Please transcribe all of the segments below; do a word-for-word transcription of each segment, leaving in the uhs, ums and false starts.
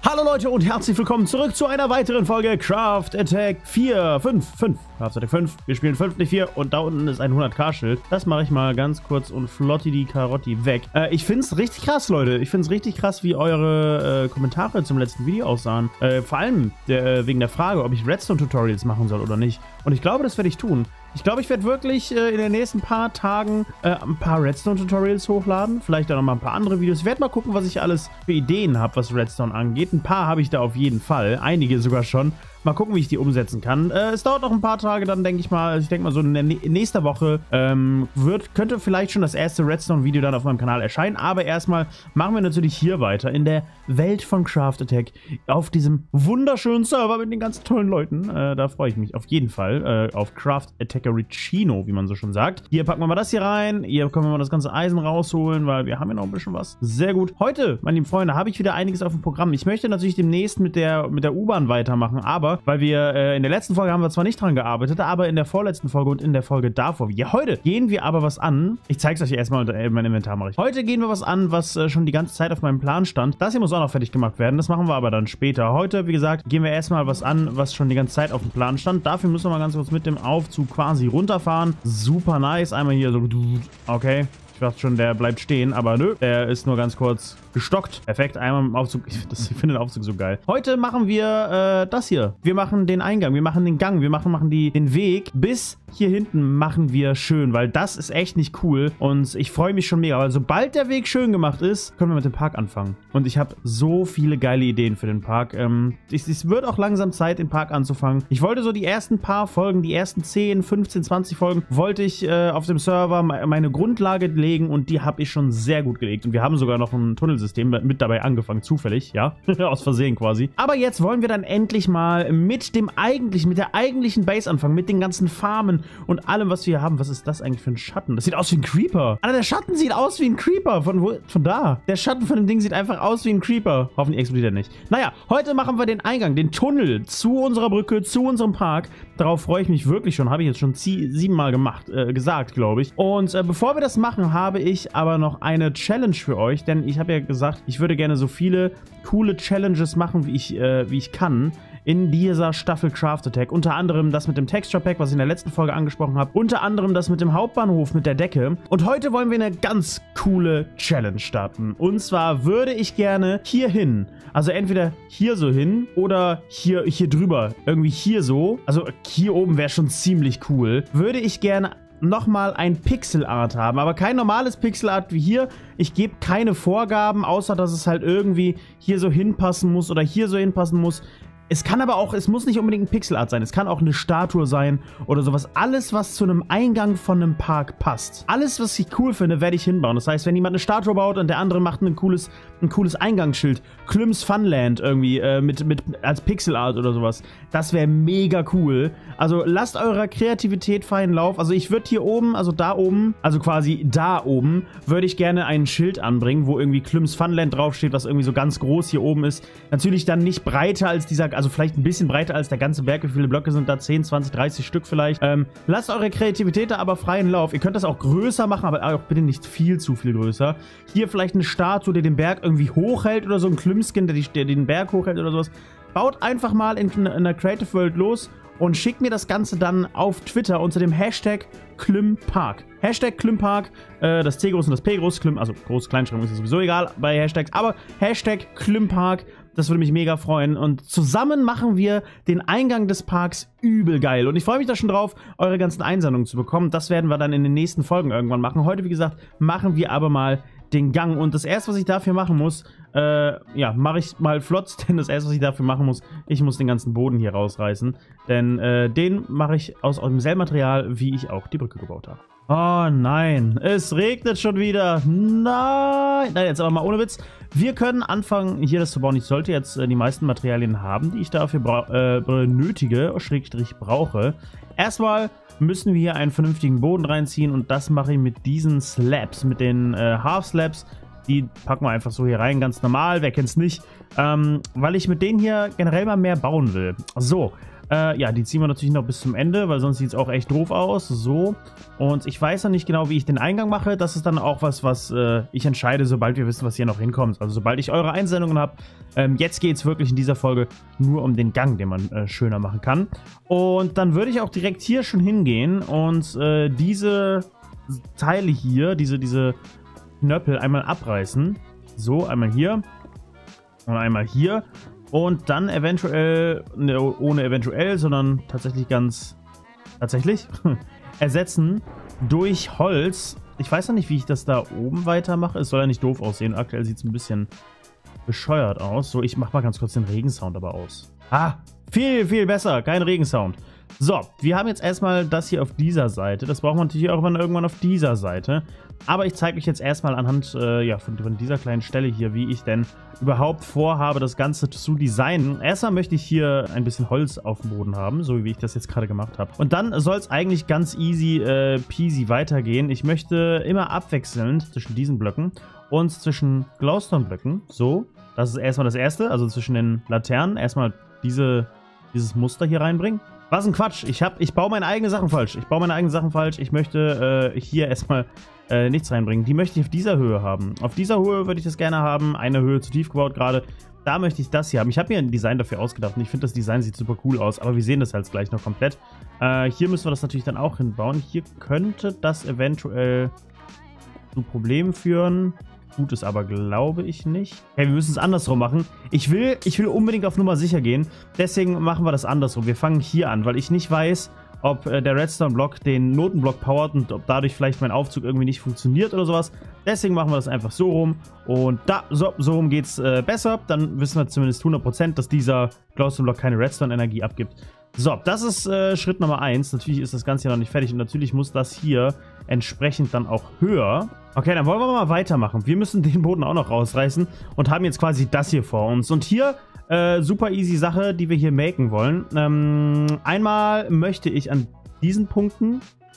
Hallo Leute und herzlich willkommen zurück zu einer weiteren Folge Craft Attack vier, fünf, fünf. Craft Attack fünf. Wir spielen fünf, nicht vier und da unten ist ein hundert K Schild. Das mache ich mal ganz kurz und flotti die Karotti weg. Äh, ich finde es richtig krass, Leute. Ich finde es richtig krass, wie eure äh, Kommentare zum letzten Video aussahen. Äh, vor allem der, äh, wegen der Frage, ob ich Redstone-Tutorials machen soll oder nicht. Und ich glaube, das werde ich tun. Ich glaube, ich werde wirklich äh, in den nächsten paar Tagen äh, ein paar Redstone-Tutorials hochladen. Vielleicht auch noch mal ein paar andere Videos. Ich werde mal gucken, was ich alles für Ideen habe, was Redstone angeht. Ein paar habe ich da auf jeden Fall. Einige sogar schon. Mal gucken, wie ich die umsetzen kann. Äh, es dauert noch ein paar Tage, dann denke ich mal, ich denke mal so in der nächste Woche ähm, wird, könnte vielleicht schon das erste Redstone-Video dann auf meinem Kanal erscheinen. Aber erstmal machen wir natürlich hier weiter in der Welt von Craft Attack auf diesem wunderschönen Server mit den ganzen tollen Leuten. Äh, da freue ich mich auf jeden Fall äh, auf Craft Attackericino, wie man so schon sagt. Hier packen wir mal das hier rein. Hier können wir mal das ganze Eisen rausholen, weil wir haben ja noch ein bisschen was. Sehr gut. Heute, meine lieben Freunde, habe ich wieder einiges auf dem Programm. Ich möchte natürlich demnächst mit der, mit der U-Bahn weitermachen, aber weil wir äh, in der letzten Folge haben wir zwar nicht dran gearbeitet, aber in der vorletzten Folge und in der Folge davor. Ja, heute gehen wir aber was an. Ich zeige es euch erstmal, äh, mein Inventar mache ich. Heute gehen wir was an, was äh, schon die ganze Zeit auf meinem Plan stand. Das hier muss auch noch fertig gemacht werden. Das machen wir aber dann später. Heute, wie gesagt, gehen wir erstmal was an, was schon die ganze Zeit auf dem Plan stand. Dafür müssen wir mal ganz kurz mit dem Aufzug quasi runterfahren. Super nice. Einmal hier so. Okay. Ich dachte schon, der bleibt stehen, aber nö, der ist nur ganz kurz gestockt. Perfekt, einmal im Aufzug. Ich, das, ich finde den Aufzug so geil. Heute machen wir äh, das hier. Wir machen den Eingang, wir machen den Gang, wir machen, machen die, den Weg bis hier hinten machen wir schön, weil das ist echt nicht cool und ich freue mich schon mega, weil sobald der Weg schön gemacht ist, können wir mit dem Park anfangen. Und ich habe so viele geile Ideen für den Park. Ähm, es, es wird auch langsam Zeit, den Park anzufangen. Ich wollte so die ersten paar Folgen, die ersten zehn, fünfzehn, zwanzig Folgen, wollte ich äh, auf dem Server meine Grundlage legen und die habe ich schon sehr gut gelegt. Und wir haben sogar noch ein Tunnelsystem mit dabei angefangen, zufällig, ja, aus Versehen quasi. Aber jetzt wollen wir dann endlich mal mit dem eigentlichen, mit der eigentlichen Base anfangen, mit den ganzen Farmen und allem, was wir hier haben. Was ist das eigentlich für ein Schatten? Das sieht aus wie ein Creeper. Alter, der Schatten sieht aus wie ein Creeper. Von wo? Von da. Der Schatten von dem Ding sieht einfach aus wie ein Creeper. Hoffentlich explodiert er nicht. Naja, heute machen wir den Eingang, den Tunnel zu unserer Brücke, zu unserem Park. Darauf freue ich mich wirklich schon. Habe ich jetzt schon siebenmal gemacht, äh, gesagt, glaube ich. Und äh, bevor wir das machen, habe ich aber noch eine Challenge für euch. Denn ich habe ja gesagt, ich würde gerne so viele coole Challenges machen, wie ich, äh, wie ich kann. In dieser Staffel Craft Attack. Unter anderem das mit dem Texture Pack, was ich in der letzten Folge angesprochen habe. Unter anderem das mit dem Hauptbahnhof, mit der Decke. Und heute wollen wir eine ganz coole Challenge starten. Und zwar würde ich gerne hier hin, also entweder hier so hin oder hier, hier drüber. Irgendwie hier so. Also hier oben wäre schon ziemlich cool. Würde ich gerne nochmal ein Pixelart haben, aber kein normales Pixelart wie hier. Ich gebe keine Vorgaben, außer dass es halt irgendwie hier so hinpassen muss oder hier so hinpassen muss. Es kann aber auch, es muss nicht unbedingt ein Pixelart sein. Es kann auch eine Statue sein oder sowas. Alles, was zu einem Eingang von einem Park passt. Alles, was ich cool finde, werde ich hinbauen. Das heißt, wenn jemand eine Statue baut und der andere macht ein cooles, ein cooles Eingangsschild, Klyms Funland irgendwie äh, mit, mit als Pixelart oder sowas, das wäre mega cool. Also lasst eurer Kreativität freien Lauf. Also ich würde hier oben, also da oben, also quasi da oben, würde ich gerne ein Schild anbringen, wo irgendwie Klyms Funland draufsteht, was irgendwie so ganz groß hier oben ist. Natürlich dann nicht breiter als dieser, also vielleicht ein bisschen breiter als der ganze Berg. Wie viele Blöcke sind da? zehn, zwanzig, dreißig Stück vielleicht. Ähm, lasst eure Kreativität da aber freien Lauf. Ihr könnt das auch größer machen, aber auch bitte nicht viel zu viel größer. Hier vielleicht eine Statue, die den Berg irgendwie hochhält oder so. Ein Klümskin, der, die, der den Berg hochhält oder sowas. Baut einfach mal in, in der Creative World los und schickt mir das Ganze dann auf Twitter unter dem Hashtag Klympark. Hashtag Klympark, äh, das C groß und das P groß, Klym, also groß, Kleinschreibung ist sowieso egal bei Hashtags, aber Hashtag Klympark, das würde mich mega freuen. Und zusammen machen wir den Eingang des Parks übel geil. Und ich freue mich da schon drauf, eure ganzen Einsendungen zu bekommen. Das werden wir dann in den nächsten Folgen irgendwann machen. Heute, wie gesagt, machen wir aber mal den Gang. Und das erste, was ich dafür machen muss, äh, ja, mache ich mal flott, denn das erste, was ich dafür machen muss, ich muss den ganzen Boden hier rausreißen. Denn äh, den mache ich aus, aus demselben Material, wie ich auch die Brücke gebaut habe. Oh nein, es regnet schon wieder. Nein. Nein, jetzt aber mal ohne Witz. Wir können anfangen, hier das zu bauen. Ich sollte jetzt äh, die meisten Materialien haben, die ich dafür äh, benötige, Schrägstrich brauche. Erstmal müssen wir hier einen vernünftigen Boden reinziehen und das mache ich mit diesen Slabs, mit den äh, Half Slabs. Die packen wir einfach so hier rein, ganz normal, wer kennt's nicht. Ähm, weil ich mit denen hier generell mal mehr bauen will. So, Äh, ja, die ziehen wir natürlich noch bis zum Ende, weil sonst sieht es auch echt doof aus. So. Und ich weiß noch nicht genau, wie ich den Eingang mache. Das ist dann auch was, was äh, ich entscheide, sobald wir wissen, was hier noch hinkommt. Also sobald ich eure Einsendungen habe. Ähm, jetzt geht es wirklich in dieser Folge nur um den Gang, den man äh, schöner machen kann. Und dann würde ich auch direkt hier schon hingehen und äh, diese Teile hier, diese, diese Knöppel einmal abreißen. So, einmal hier und einmal hier. Und dann eventuell, ne, ohne eventuell, sondern tatsächlich ganz, tatsächlich, ersetzen durch Holz. Ich weiß noch nicht, wie ich das da oben weitermache. Es soll ja nicht doof aussehen. Aktuell sieht es ein bisschen bescheuert aus. So, ich mache mal ganz kurz den Regensound aber aus. Ah, viel, viel besser. Kein Regensound. So, wir haben jetzt erstmal das hier auf dieser Seite. Das brauchen wir natürlich auch irgendwann auf dieser Seite. Aber ich zeige euch jetzt erstmal anhand äh, ja, von, von dieser kleinen Stelle hier, wie ich denn überhaupt vorhabe, das Ganze zu designen. Erstmal möchte ich hier ein bisschen Holz auf dem Boden haben, so wie ich das jetzt gerade gemacht habe. Und dann soll es eigentlich ganz easy äh, peasy weitergehen. Ich möchte immer abwechselnd zwischen diesen Blöcken und zwischen Glowstone-Blöcken. So, das ist erstmal das Erste, also zwischen den Laternen. Erstmal diese, dieses Muster hier reinbringen. Was ein Quatsch. Ich, hab, ich baue meine eigenen Sachen falsch. Ich baue meine eigenen Sachen falsch. Ich möchte äh, hier erstmal äh, nichts reinbringen. Die möchte ich auf dieser Höhe haben. Auf dieser Höhe würde ich das gerne haben. Eine Höhe zu tief gebaut gerade. Da möchte ich das hier haben. Ich habe mir ein Design dafür ausgedacht und ich finde, das Design sieht super cool aus. Aber wir sehen das halt gleich noch komplett. Äh, hier müssen wir das natürlich dann auch hinbauen. Hier könnte das eventuell zu Problemen führen. Tut es aber, glaube ich, nicht. Okay, wir müssen es andersrum machen. Ich will, ich will unbedingt auf Nummer sicher gehen. Deswegen machen wir das andersrum. Wir fangen hier an, weil ich nicht weiß, ob äh, der Redstone-Block den Notenblock powert und ob dadurch vielleicht mein Aufzug irgendwie nicht funktioniert oder sowas. Deswegen machen wir das einfach so rum. Und da, so, so rum geht es äh, besser. Dann wissen wir zumindest hundert Prozent, dass dieser Glowstone-Block keine Redstone-Energie abgibt. So, das ist äh, Schritt Nummer eins. Natürlich ist das Ganze ja noch nicht fertig und natürlich muss das hier entsprechend dann auch höher. Okay, dann wollen wir mal weitermachen. Wir müssen den Boden auch noch rausreißen und haben jetzt quasi das hier vor uns. Und hier, äh, super easy Sache, die wir hier maken wollen. Ähm, einmal möchte ich an diesen Punkten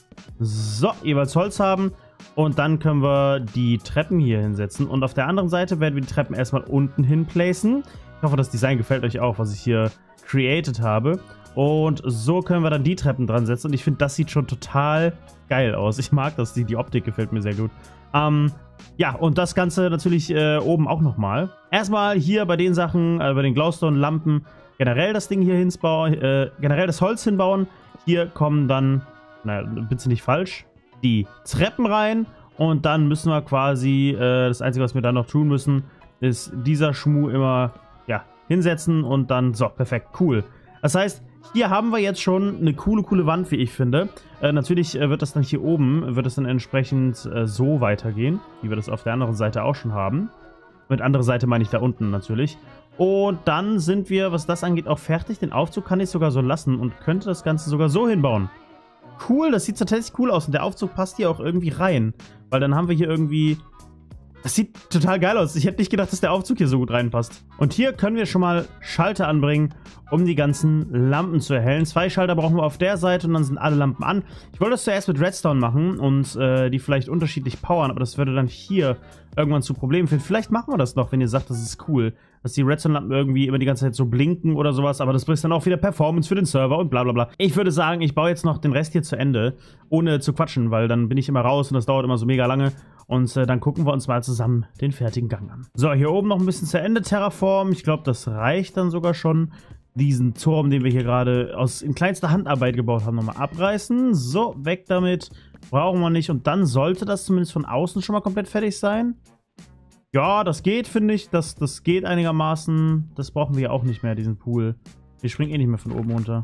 so, jeweils Holz haben und dann können wir die Treppen hier hinsetzen. Und auf der anderen Seite werden wir die Treppen erstmal unten hin placen. Ich hoffe, das Design gefällt euch auch, was ich hier created habe. Und so können wir dann die Treppen dran setzen. Und ich finde, das sieht schon total geil aus. Ich mag das, die, die Optik gefällt mir sehr gut. Ähm, ja, und das Ganze natürlich äh, oben auch nochmal. Erstmal hier bei den Sachen, äh, bei den Glowstone-Lampen, generell das Ding hier hinbauen, äh, generell das Holz hinbauen. Hier kommen dann, naja, bitte nicht falsch, die Treppen rein. Und dann müssen wir quasi, äh, das Einzige, was wir dann noch tun müssen, ist dieser Schmuh immer, ja, hinsetzen und dann, so, perfekt, cool. Das heißt, hier haben wir jetzt schon eine coole, coole Wand, wie ich finde. Äh, natürlich äh, wird das dann hier oben, wird es dann entsprechend äh, so weitergehen, wie wir das auf der anderen Seite auch schon haben. Mit anderer Seite meine ich da unten natürlich. Und dann sind wir, was das angeht, auch fertig. Den Aufzug kann ich sogar so lassen und könnte das Ganze sogar so hinbauen. Cool, das sieht tatsächlich cool aus. Und der Aufzug passt hier auch irgendwie rein. Weil dann haben wir hier irgendwie... Das sieht total geil aus. Ich hätte nicht gedacht, dass der Aufzug hier so gut reinpasst. Und hier können wir schon mal Schalter anbringen, um die ganzen Lampen zu erhellen. Zwei Schalter brauchen wir auf der Seite und dann sind alle Lampen an. Ich wollte das zuerst mit Redstone machen und äh, die vielleicht unterschiedlich powern, aber das würde dann hier irgendwann zu Problemen führen. Vielleicht machen wir das noch, wenn ihr sagt, das ist cool. Dass die Redstone-Lampen irgendwie immer die ganze Zeit so blinken oder sowas, aber das bringt dann auch wieder Performance für den Server und bla bla bla. Ich würde sagen, ich baue jetzt noch den Rest hier zu Ende, ohne zu quatschen, weil dann bin ich immer raus und das dauert immer so mega lange. Und äh, dann gucken wir uns mal zusammen den fertigen Gang an. So, hier oben noch ein bisschen zu Ende Terraform. Ich glaube, das reicht dann sogar schon. Diesen Turm, den wir hier gerade aus in kleinster Handarbeit gebaut haben, nochmal abreißen. So, weg damit. Brauchen wir nicht. Und dann sollte das zumindest von außen schon mal komplett fertig sein. Ja, das geht, finde ich. Das, das geht einigermaßen. Das brauchen wir ja auch nicht mehr, diesen Pool. Wir springen eh nicht mehr von oben runter.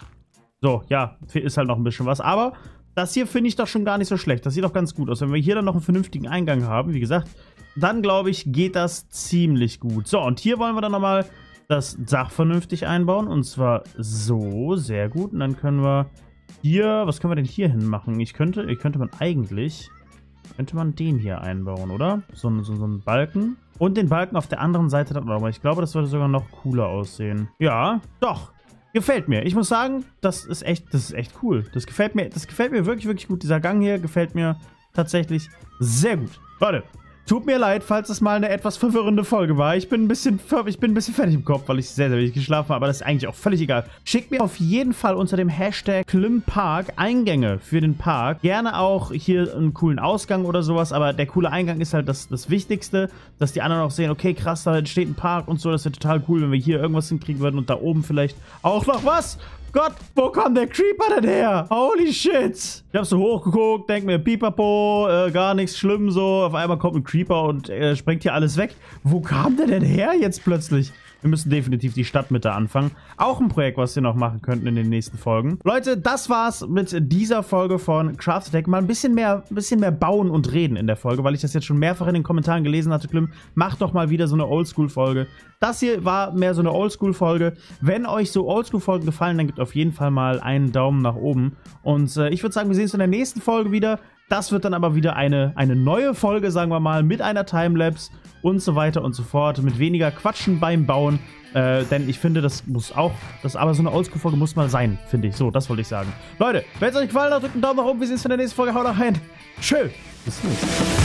So, ja, ist halt noch ein bisschen was. Aber das hier finde ich doch schon gar nicht so schlecht. Das sieht doch ganz gut aus. Wenn wir hier dann noch einen vernünftigen Eingang haben, wie gesagt, dann glaube ich, geht das ziemlich gut. So, und hier wollen wir dann nochmal das Dach vernünftig einbauen. Und zwar so, sehr gut. Und dann können wir hier, was können wir denn hier hin machen? Ich könnte, ich könnte man eigentlich, könnte man den hier einbauen, oder? So, so, so einen Balken. Und den Balken auf der anderen Seite dann auch. Ich glaube, das würde sogar noch cooler aussehen. Ja, doch. Gefällt mir. Ich muss sagen, das ist echt, das ist echt cool. Das gefällt mir, das gefällt mir wirklich, wirklich gut. Dieser Gang hier gefällt mir tatsächlich sehr gut. Leute, Tut mir leid, falls es mal eine etwas verwirrende Folge war. Ich bin ein bisschen, ich bin ein bisschen fertig im Kopf, weil ich sehr, sehr wenig geschlafen habe. Aber das ist eigentlich auch völlig egal. Schickt mir auf jeden Fall unter dem Hashtag Klimpark Eingänge für den Park. Gerne auch hier einen coolen Ausgang oder sowas. Aber der coole Eingang ist halt das, das Wichtigste, dass die anderen auch sehen, okay, krass, da entsteht ein Park und so. Das wäre total cool, wenn wir hier irgendwas hinkriegen würden und da oben vielleicht auch noch was. Gott, wo kam der Creeper denn her? Holy shit. Ich hab so hochgeguckt, denk mir, pipapo, äh, gar nichts schlimm so. Auf einmal kommt ein Creeper und äh, sprengt hier alles weg. Wo kam der denn her jetzt plötzlich? Wir müssen definitiv die Stadtmitte anfangen. Auch ein Projekt, was wir noch machen könnten in den nächsten Folgen. Leute, das war's mit dieser Folge von Craft Attack. Mal ein bisschen mehr, ein bisschen mehr bauen und reden in der Folge, weil ich das jetzt schon mehrfach in den Kommentaren gelesen hatte. Klim, mach doch mal wieder so eine Oldschool-Folge. Das hier war mehr so eine Oldschool-Folge. Wenn euch so Oldschool-Folgen gefallen, dann gebt auf jeden Fall mal einen Daumen nach oben. Und äh, ich würde sagen, wir sehen uns in der nächsten Folge wieder. Das wird dann aber wieder eine, eine neue Folge, sagen wir mal, mit einer Timelapse und so weiter und so fort. Mit weniger Quatschen beim Bauen. Äh, denn ich finde, das muss auch, das aber so eine Oldschool-Folge muss mal sein, finde ich. So, das wollte ich sagen. Leute, wenn es euch gefallen hat, drückt einen Daumen nach oben. Wir sehen uns in der nächsten Folge. Haut rein. Tschö. Bis zum nächsten Mal.